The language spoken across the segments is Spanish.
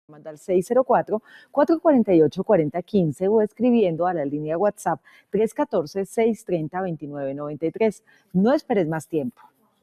Manda al 604-448-4015 o escribiendo a la línea WhatsApp 314-630-2993. No esperes más tiempo.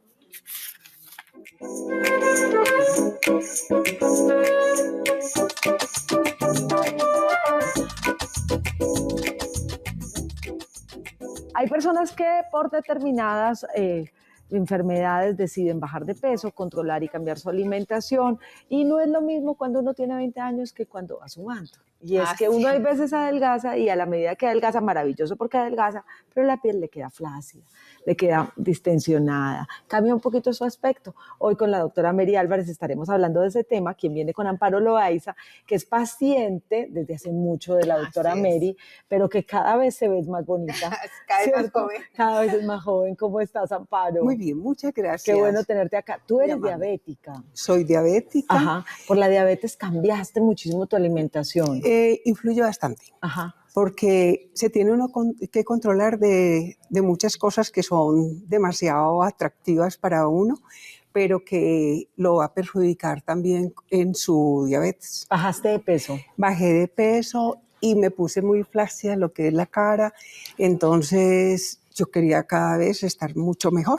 Hay personas que por determinadas enfermedades deciden bajar de peso, controlar y cambiar su alimentación, y no es lo mismo cuando uno tiene 20 años que cuando va sumando. Y es que uno hay veces adelgaza y a la medida que adelgaza, maravilloso porque adelgaza, pero la piel le queda flácida, le queda distensionada, cambia un poquito su aspecto. Hoy con la doctora Mary Álvarez estaremos hablando de ese tema, quien viene con Amparo Loaiza, que es paciente desde hace mucho de la doctora Mary, pero que cada vez se ve más bonita. Cada vez más joven. Cada vez es más joven. ¿Cómo estás, Amparo? Muy bien, muchas gracias. Qué bueno tenerte acá. Tú eres diabética. Soy diabética. Ajá. Por la diabetes cambiaste muchísimo tu alimentación. Influye bastante. Ajá. Porque se tiene uno que controlar de muchas cosas que son demasiado atractivas para uno, pero que lo va a perjudicar también en su diabetes. ¿Bajaste de peso? Bajé de peso y me puse muy flácida lo que es la cara, entonces yo quería cada vez estar mucho mejor.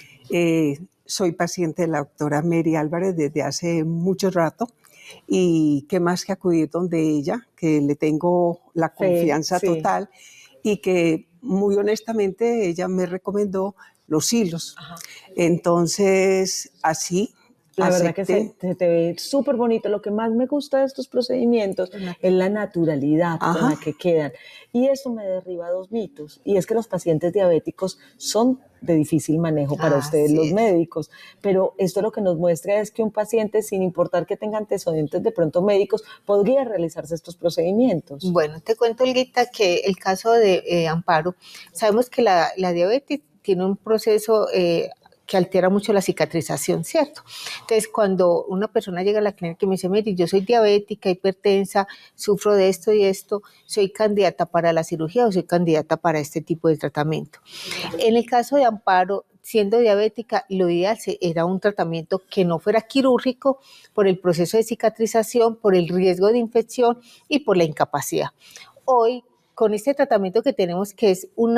Soy paciente de la doctora Mary Álvarez desde hace mucho rato y qué más que acudir donde ella, que le tengo la confianza total y que muy honestamente ella me recomendó los hilos. Ajá. Entonces así la verdad que se te ve súper bonito. Lo que más me gusta de estos procedimientos es la naturalidad con la que quedan. Y eso me derriba dos mitos. Y es que los pacientes diabéticos son de difícil manejo para ustedes los médicos. Pero esto lo que nos muestra es que un paciente, sin importar que tenga antecedentes de pronto médicos, podría realizarse estos procedimientos. Bueno, te cuento, Olguita, que el caso de Amparo, sabemos que la diabetes tiene un proceso que altera mucho la cicatrización, ¿cierto? Entonces, cuando una persona llega a la clínica y me dice, mire, yo soy diabética, hipertensa, sufro de esto y esto, ¿soy candidata para la cirugía o soy candidata para este tipo de tratamiento? En el caso de Amparo, siendo diabética, lo ideal era un tratamiento que no fuera quirúrgico por el proceso de cicatrización, por el riesgo de infección y por la incapacidad. Hoy, con este tratamiento que tenemos, que es un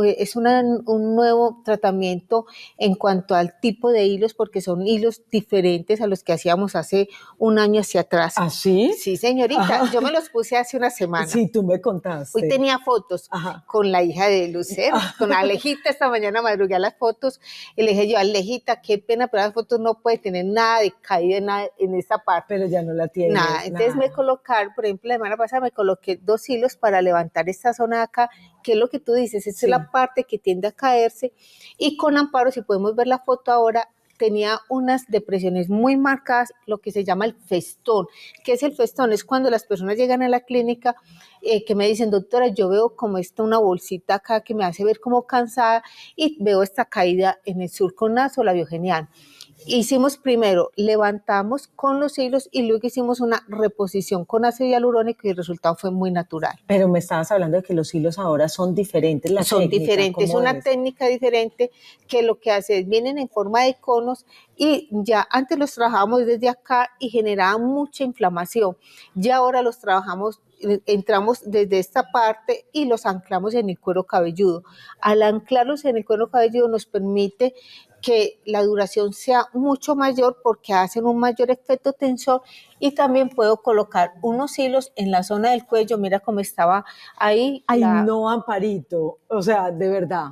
nuevo tratamiento en cuanto al tipo de hilos, porque son hilos diferentes a los que hacíamos hace un año hacia atrás. ¿Ah, sí? Sí, señorita. Ajá. Yo me los puse hace una semana. Sí, tú me contaste. Hoy tenía fotos con la hija de Lucero, con Alejita. Esta mañana madrugué a las fotos y le dije yo, Alejita, qué pena, pero las fotos no puede tener nada de caída nada en esa parte. Pero ya no la tiene. Nada. Entonces me colocaron, por ejemplo, la semana pasada me coloqué 2 hilos para levantar esta zona de acá, que es lo que tú dices, esta es la parte que tiende a caerse, y con Amparo, si podemos ver la foto ahora, tenía unas depresiones muy marcadas, lo que se llama el festón. ¿Qué es el festón? Es cuando las personas llegan a la clínica que me dicen, doctora, yo veo como una bolsita acá que me hace ver como cansada y veo esta caída en el surco nasolabiogeniano. Hicimos primero, levantamos con los hilos y luego hicimos una reposición con ácido hialurónico y el resultado fue muy natural. Pero me estabas hablando de que los hilos ahora son diferentes. Son diferentes, es una técnica diferente que lo que hace es, vienen en forma de conos y ya antes los trabajábamos desde acá y generaban mucha inflamación. Ya ahora los trabajamos, entramos desde esta parte y los anclamos en el cuero cabelludo. Al anclarlos en el cuero cabelludo nos permite que la duración sea mucho mayor porque hacen un mayor efecto tensor y también puedo colocar unos hilos en la zona del cuello, mira cómo estaba ahí. Ay, no, Amparito, o sea, de verdad.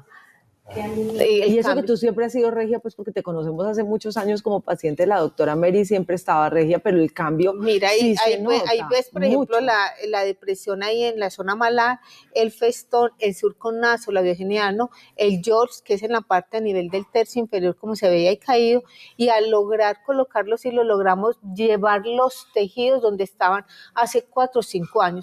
Y eso que tú siempre has sido regia, pues porque te conocemos hace muchos años como paciente de la doctora Mary, siempre estaba regia, pero el cambio mira, sí ahí ves, por ejemplo, la depresión ahí en la zona malar, el festón, el surco nasolabiogeniano, el George, que es en la parte a nivel del tercio inferior, como se veía ahí caído, y al lograr colocarlos y lo logramos llevar los tejidos donde estaban hace 4 o 5 años.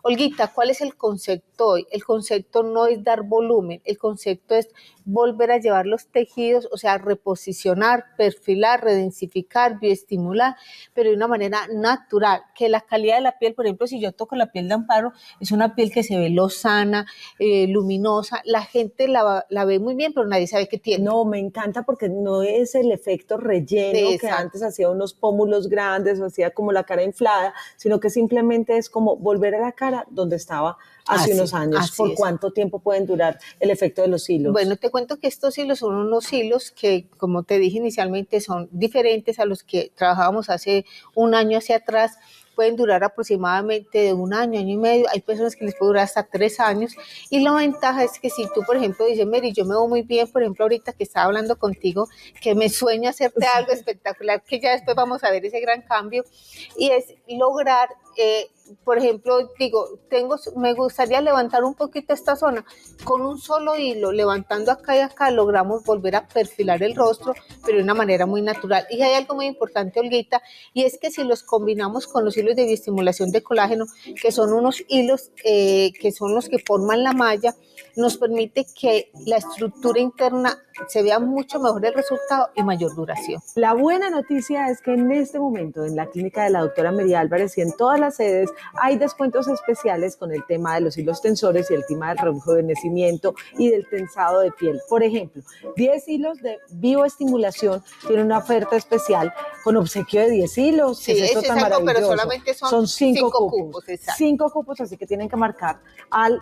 Olguita, ¿cuál es el concepto hoy? El concepto no es dar volumen, el concepto es volver a llevar los tejidos, o sea, reposicionar, perfilar, redensificar, bioestimular, pero de una manera natural, que la calidad de la piel, por ejemplo, si yo toco la piel de Amparo, es una piel que se ve lozana, luminosa, la gente la ve muy bien, pero nadie sabe qué tiene. No, me encanta porque no es el efecto relleno que antes hacía unos pómulos grandes o hacía como la cara inflada, sino que simplemente es como volver a la cara donde estaba hace unos años. ¿Por cuánto tiempo pueden durar el efecto de los hilos? Bueno, te cuento que estos hilos son unos hilos que, como te dije inicialmente, son diferentes a los que trabajábamos hace un año hacia atrás. Pueden durar aproximadamente de un año, año y medio. Hay personas que les puede durar hasta 3 años. Y la ventaja es que si tú, por ejemplo, dices, Mary, yo me veo muy bien, por ejemplo, ahorita que estaba hablando contigo, que me sueño hacerte algo espectacular, que ya después vamos a ver ese gran cambio, y es lograr, por ejemplo, digo, me gustaría levantar un poquito esta zona. Con un solo hilo, levantando acá y acá, logramos volver a perfilar el rostro, pero de una manera muy natural. Y hay algo muy importante, Olguita, y es que si los combinamos con los hilos de bioestimulación de colágeno, que son unos hilos que son los que forman la malla, nos permite que la estructura interna se vea mucho mejor el resultado y mayor duración. La buena noticia es que en este momento en la clínica de la doctora Mary Álvarez y en todas las sedes hay descuentos especiales con el tema de los hilos tensores y el tema del rejuvenecimiento y del tensado de piel. Por ejemplo, 10 hilos de bioestimulación tienen una oferta especial con obsequio de 10 hilos. Sí, eso es algo, pero solamente son 5 cupos. 5 cupos, así que tienen que marcar al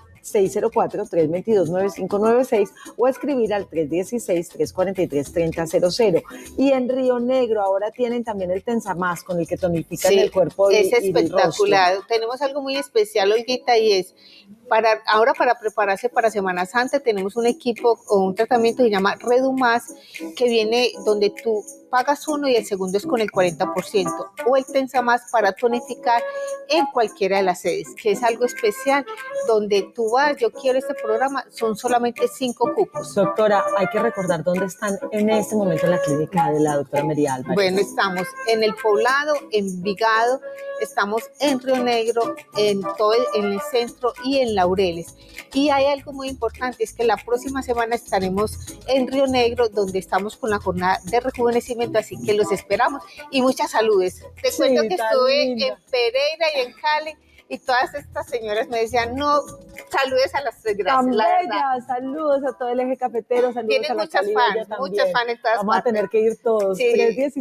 604-322-9596 o escribir al 316-343-3000. Y en Río Negro ahora tienen también el Tensamás con el que tonifican el cuerpo es espectacular. Tenemos algo muy especial, Olguita, y es para prepararse para Semana Santa tenemos un equipo o un tratamiento que se llama Redumás, que viene donde tú pagas uno y el segundo es con el 40%, o el Tensamás para tonificar en cualquiera de las sedes, que es algo especial, donde tú vas, yo quiero este programa, son solamente 5 cupos. Doctora, hay que recordar dónde están en este momento en la clínica de la doctora Mary Álvarez. Bueno, estamos en El Poblado, en Envigado, estamos en Río Negro, en el centro y en Laureles. Y hay algo muy importante, es que la próxima semana estaremos en Río Negro, donde estamos con la jornada de rejuvenecimiento, así que los esperamos. Y muchas saludes. Te cuento que estuve en Pereira y en Cali, y todas estas señoras me decían, no, saludes a las 3 gracias. Tan bella, saludos a todo el eje cafetero, saludos tienen a la muchas fans, muchas fans en todas Vamos partes. A tener que ir todos. Sí.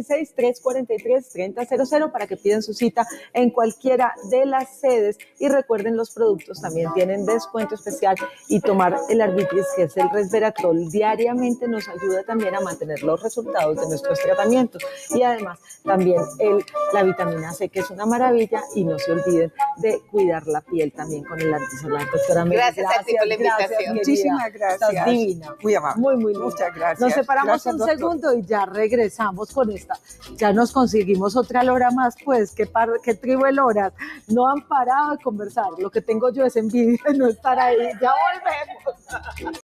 316-343-3000 para que pidan su cita en cualquiera de las sedes. Y recuerden, los productos también tienen descuento especial, y tomar el Arbitris, que es el resveratrol, diariamente nos ayuda también a mantener los resultados de nuestros tratamientos. Y además también la vitamina C, que es una maravilla, y no se olviden de cuidar la piel también con el antisolar. Doctora Mary, gracias a ti por la invitación. Muchísimas gracias. Estás divina. Muy amable. Muy linda. Muchas gracias. Nos separamos gracias, un doctor. segundo y ya regresamos con esta. Ya nos conseguimos otra Lora más, pues, qué tribu de Loras. No han parado de conversar. Lo que tengo yo es envidia de no estar ahí. Ya volvemos.